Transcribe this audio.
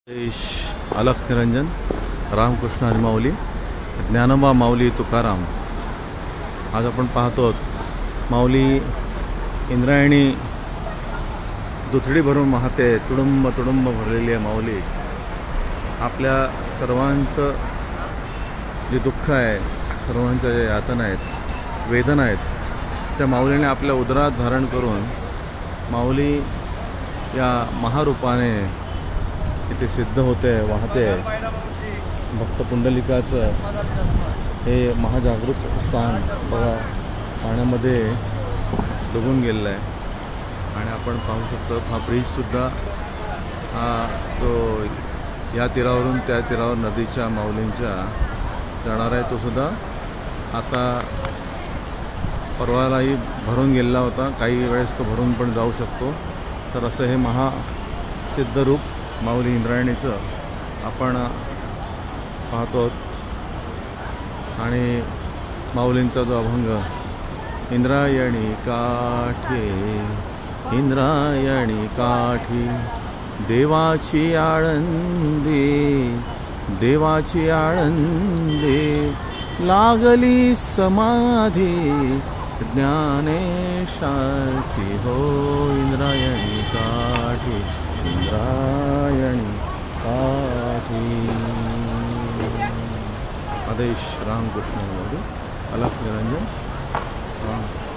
देश अलख निरंजन रामकृष्ण हरी माऊली ज्ञानोबा माऊली तुकाराम। आज आपण पाहतो माऊली इंद्रायणी दुथडी भरून वाहते, तुडुंब तुडुंब भरलेली आहे माऊली। आपल्या सर्वांचं जे दुःख आहे, सर्वांच्या जे यातना आहेत, वेदना आहेत, त्या माऊलीने आपल्या उदरात धारण करून माऊली या महारूपाने इथे सिद्ध होते, वाहते। भक्त पुंडलिकाचं हे महाजागृत स्थान बघा पाण्यामध्ये डुबून गेलेलं आहे। आणि आपण पाहू शकतो हा ब्रिजसुद्धा हा जो या तीरावरून त्या तीरावर नदीच्या माऊलींच्या जाणार आहे, तो सुद्धा आता परवालाही भरून गेलेला होता, काही वेळेस तो भरून पण जाऊ शकतो। तर असं हे महासिद्ध रूप माऊली इंद्रायणीचं आपण पाहतो। आणि माऊलींचा जो अभंग इंद्रायणी काठी, इंद्रायणी काठी देवाची आळंदी, देवाची आळंदी लागली समाधी ज्ञानेशाची हो। इंद्रायणी काठी, इंद्रायणी काठी। आदेश रामकृष्ण अलख निरंजन।